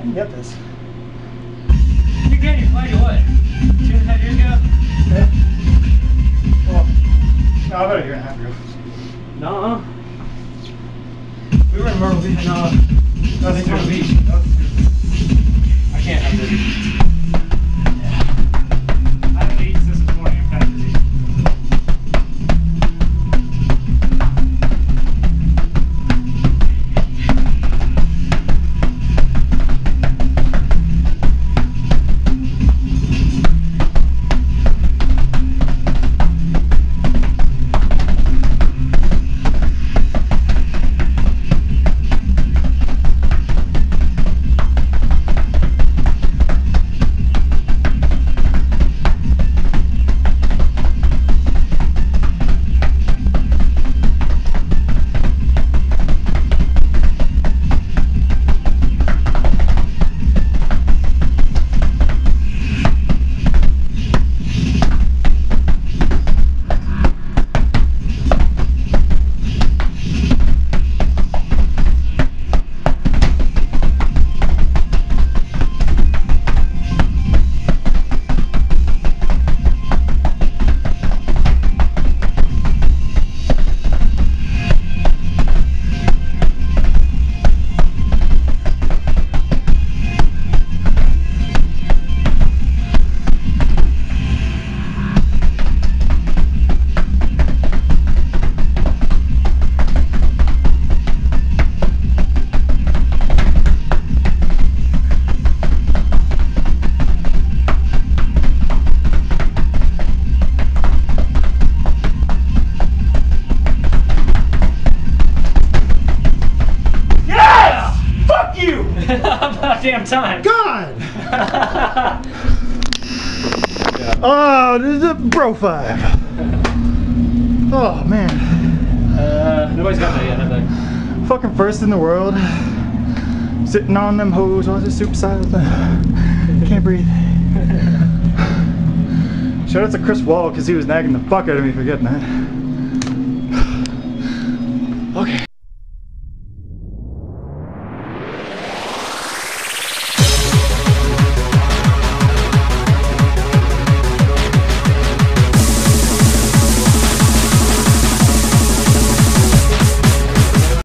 can get this. You can't even play what? 2.5 years ago? Yeah. Well, no, about a year and a half ago. No. We were in Myrtle Beach. No. That's Myrtle true. Beach. That's true. I can't have this. I haven't eaten since this morning. I'm kind of busy. About damn time. God! Oh, this is a Bro 5. Oh, man. Nobody's got that yet, have they? Fucking first in the world. Sitting on them hoes while it's super silent. Can't breathe. Shout out to Chris Wall because he was nagging the fuck out of me for getting that.